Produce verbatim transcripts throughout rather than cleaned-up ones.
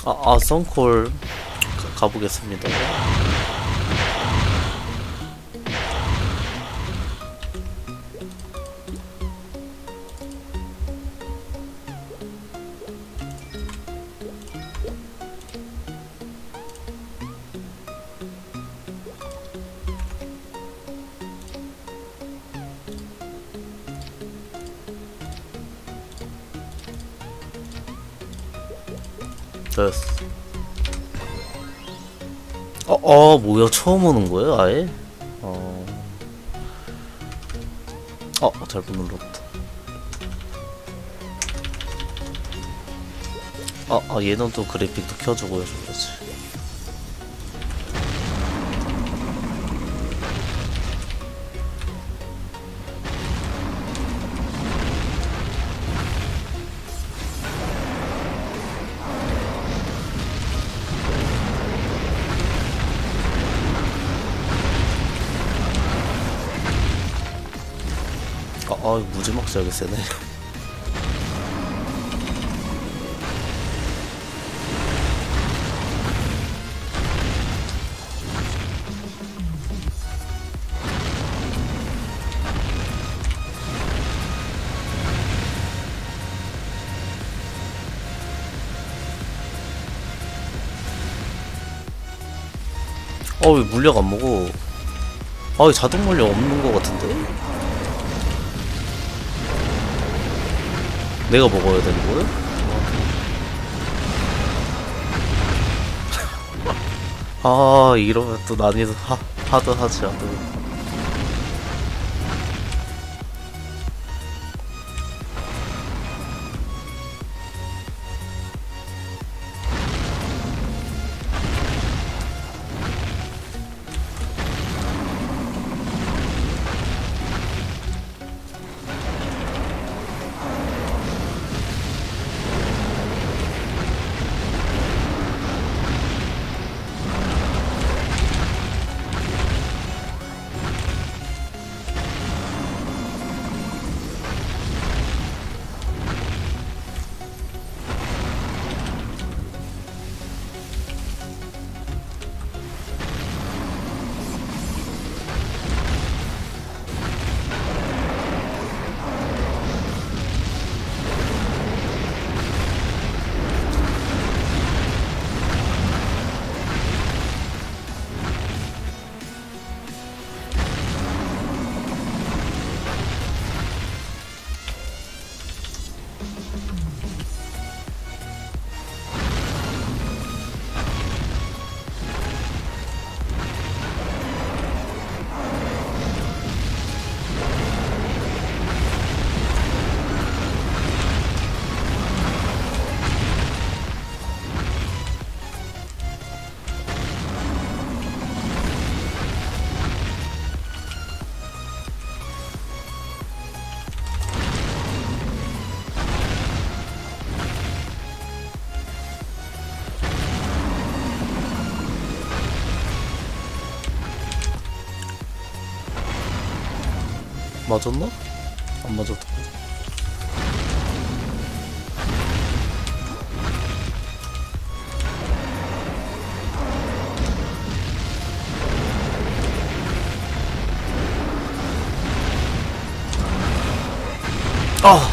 아, 아 썬콜 가, 가보겠습니다. 됐어. 어, 어, 뭐야, 처음 오는 거예요, 아예? 어, 어, 잘못 눌렀다. 아, 아, 얘는 또 그래픽도 켜주고 해줘야지. 아, 아, 무지막지하게 세네. 어, 왜 물약 안 먹어? 아, 왜 자동 물약 없는 거 같은데? 내가 먹어야 되는 거야? 아, 이러면 또 난이도 하, 하드하지, 하드. 맞았나? 안 맞았다. 아!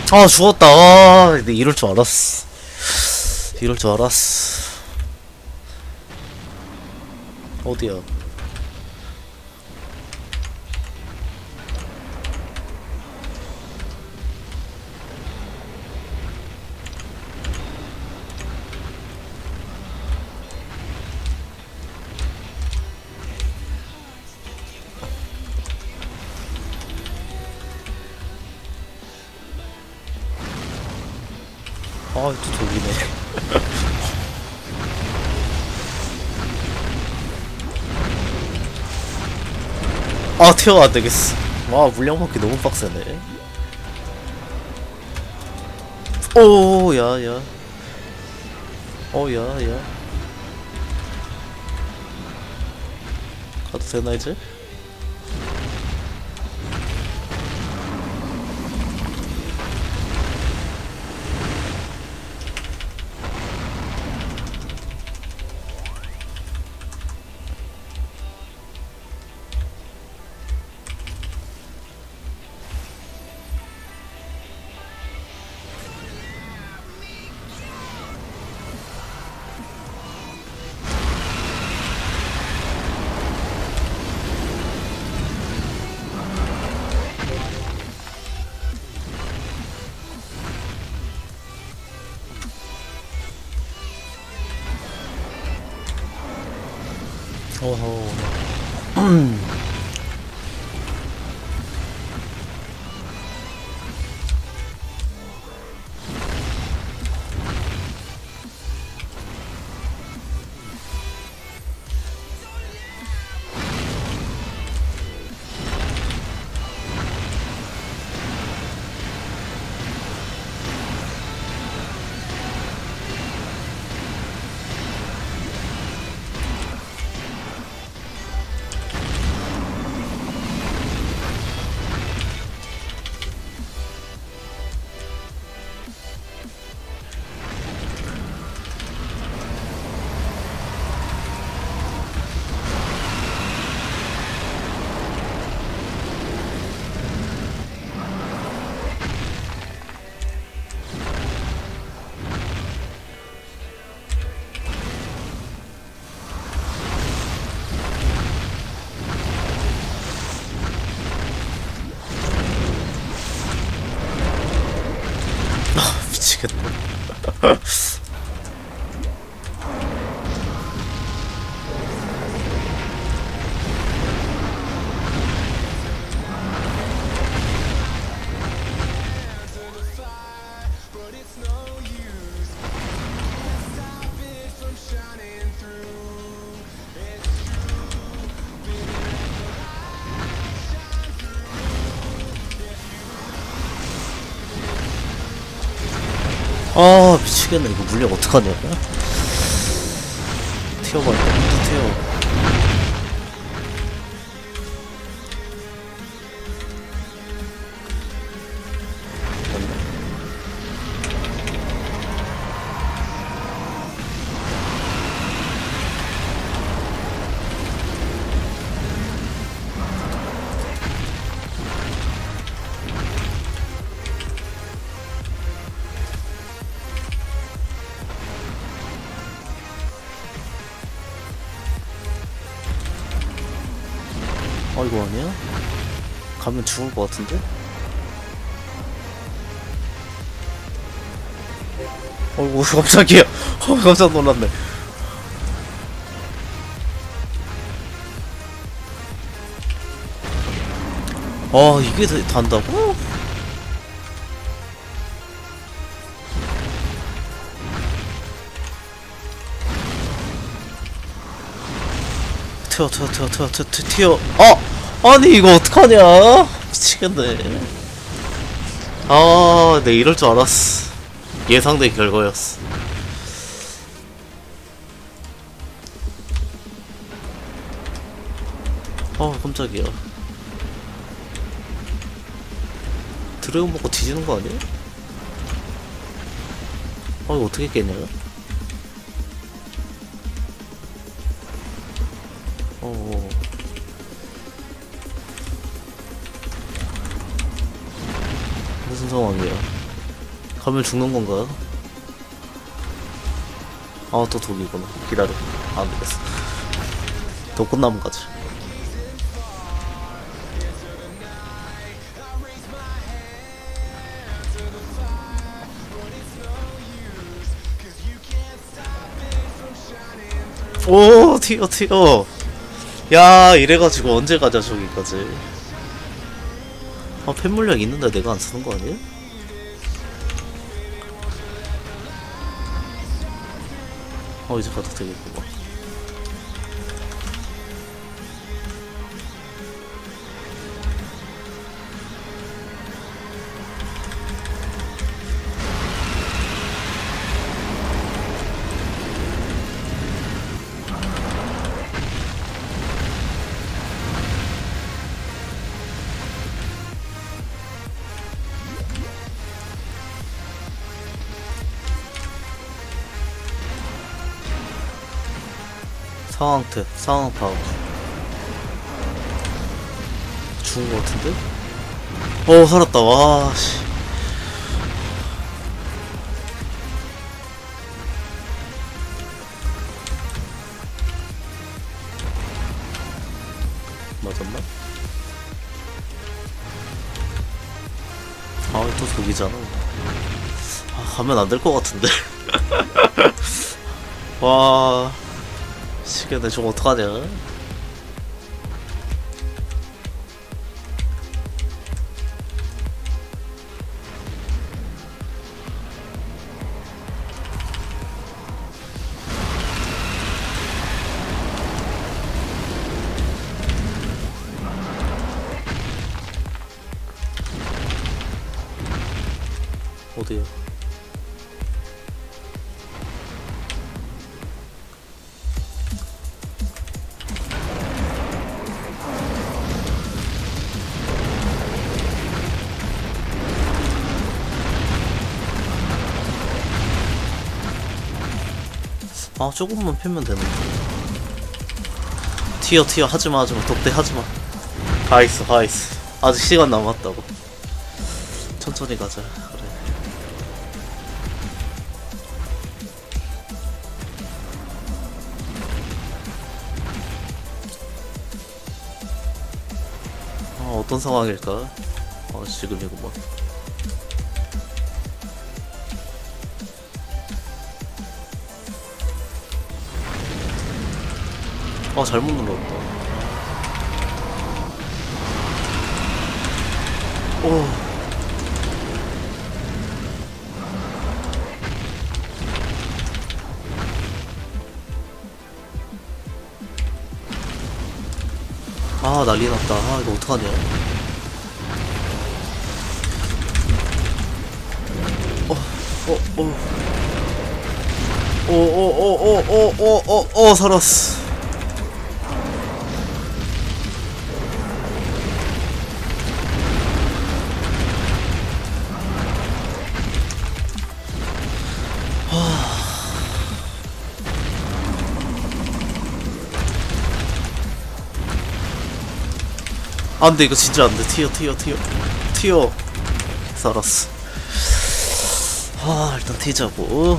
아 죽었다. 아 근데 이럴 줄 알았어. 이럴 줄 알았어. 어디야? 아, 또 저기네. 아, 튀어 안 되겠어. 와, 물량 먹기 너무 빡세네. 오, 야, 야. 어, 야, 야. 가도 되나, 이제? 어허. 미치겠다. 아 미치겠네. 이거 물량 어떡하냐. 튀어봐. 또 튀어. 아 이거 아니야? 가면 죽을 것 같은데? 어이구 깜짝이야. 어 깜짝 놀랐네. 아 이게 다- 단다고? 튀어 튀어 튀어 튀어 튀어 튀어 튀어. 아! 아니 이거 어떡하냐. 미치겠네. 아, 내 이럴 줄 알았어. 예상된 결과였어. 아 깜짝이야. 드래곤 먹고 뒤지는 거 아니야? 아 이거 어떻게 깼냐? 어. 무슨 상황이야? 가면 죽는 건가요? 아, 또 독이구나. 기다려. 안 되겠어. 더 끝나면 가지. 오, 튀어, 튀어. 야, 이래가지고 언제 가자, 저기까지. 아, 팬 물량 있는데 내가 안 쓰는 거 아니야? 어, 이제 가도 되겠구만. 상황트, 상황 파악. 죽은 거 같은데? 어, 살았다. 와, 씨. 맞았나? 아, 또 독이잖아. 아, 가면 안 될 것 같은데. 와, 시계네. 좀 어떡하냐? 어디야? 아, 조금만 패면 되는데. 튀어 튀어. 하지마 하지마. 독대 하지마. 가있어 가있어. 아직 시간 남았다고. 천천히 가자. 그래. 아, 어떤 상황일까? 아, 지금이구만. 아, 잘못 눌렀다. 오. 아, 난리 났다. 아, 이거 어떡하냐. 어, 어, 어. 오, 오, 오, 오, 오, 오, 오, 오, 살았어. 안돼. 이거 진짜 안돼. 튀어 튀어 튀어 튀어. 살았어. 아, 일단 튀자고.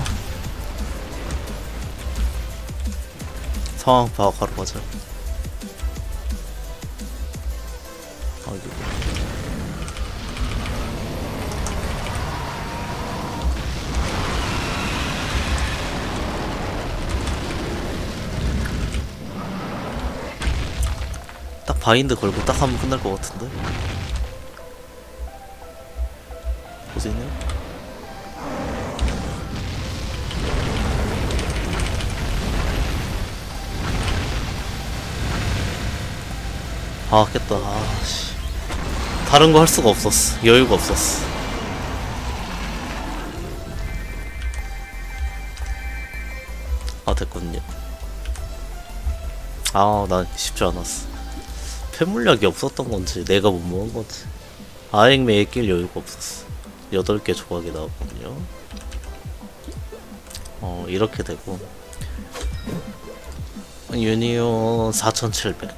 상황 파악하러 가자. 아이고. 딱 바인드 걸고 딱 하면 끝날 것 같은데. 어디냐? 아, 깼다. 아, 씨. 다른 거 할 수가 없었어. 여유가 없었어. 아, 됐거든요. 아, 난 쉽지 않았어. 폐물약이 없었던 건지 내가 못 먹은 건지. 아행매에 낄 여유가 없었어. 여덟 개 조각이 나왔거든요. 어, 이렇게 되고 유니온 사천칠백.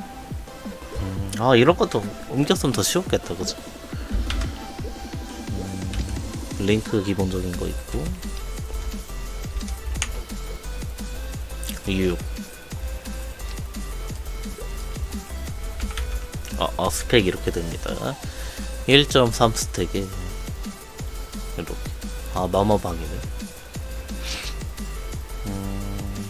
음, 아, 이런 것도 옮겼으면 더 쉬웠겠다, 그죠? 음, 링크 기본적인 거 있고 육. 아, 아 스펙 이렇게 됩니다. 일 점 삼 스택에 이렇게. 아 마마방이네. 음...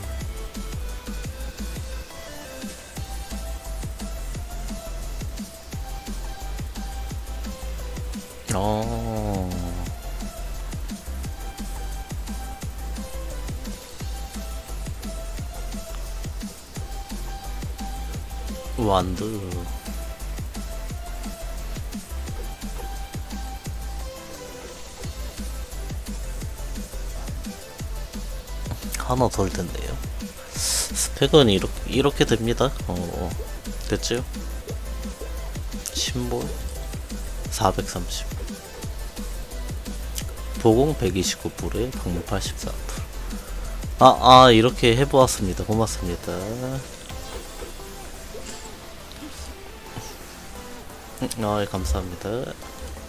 어... 완드. 하나 덜 됐네요. 스펙은 이렇게, 이렇게 됩니다. 어, 됐죠? 심볼 사백삼십, 보공 백이십구 불에 방문 팔십사 불. 아, 아, 이렇게 해보았습니다. 고맙습니다. 아, 감사합니다.